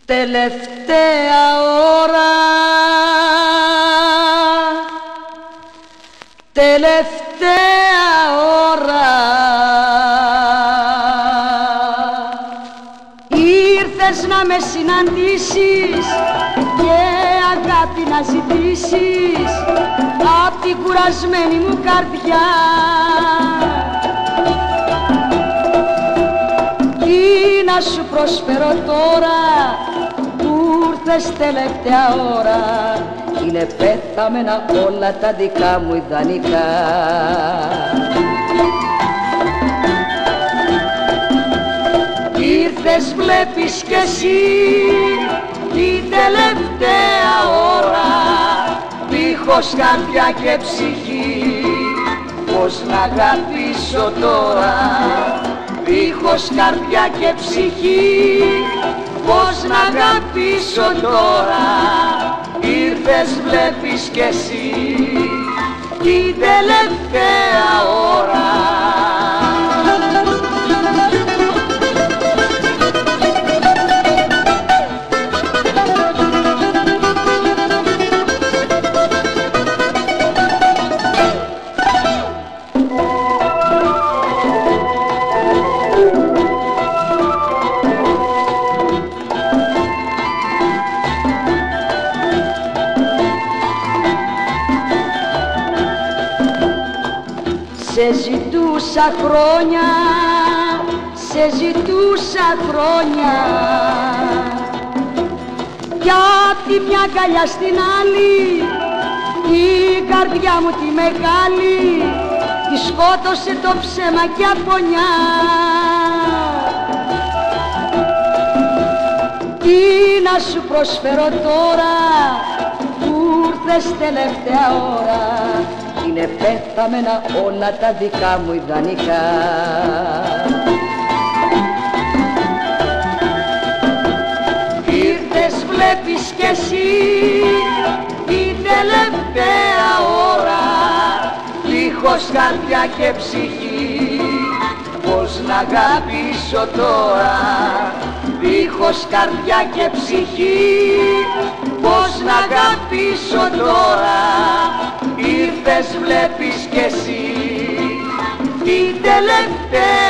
Τελευταία ώρα, τελευταία ώρα, ήρθες να με συναντήσεις και αγάπη να ζητήσεις απ' την κουρασμένη μου καρδιά. Τι να σου προσφέρω τώρα που ήρθες τελευταία ώρα, είναι πέθαμενα όλα τα δικά μου ιδανικά. Ήρθες βλέπεις κι εσύ την τελευταία ώρα, δίχως καρδιά και ψυχή, πώς να αγαπήσω τώρα. Δίχως καρδιά και ψυχή, πώς να αγαπήσω τώρα. Ήρθες βλέπεις κι εσύ την τελευταία ώρα. Σε ζητούσα χρόνια, σε ζητούσα χρόνια, κι απ' τη μια αγκαλιά στην άλλη η καρδιά μου τη μεγάλη τη σκότωσε το ψέμα και απονιά. Τι να σου προσφέρω τώρα που ήρθες τελευταία ώρα, είναι πέθαμενα όλα τα δικά μου ιδανικά. Ήρθες βλέπεις κι εσύ την τελευταία ώρα, δίχως καρδιά και ψυχή, πώς να αγαπήσω τώρα. Δίχως καρδιά και ψυχή, πώς να αγαπήσω τώρα. Ήρθες βλέπεις κι εσύ την τελευταία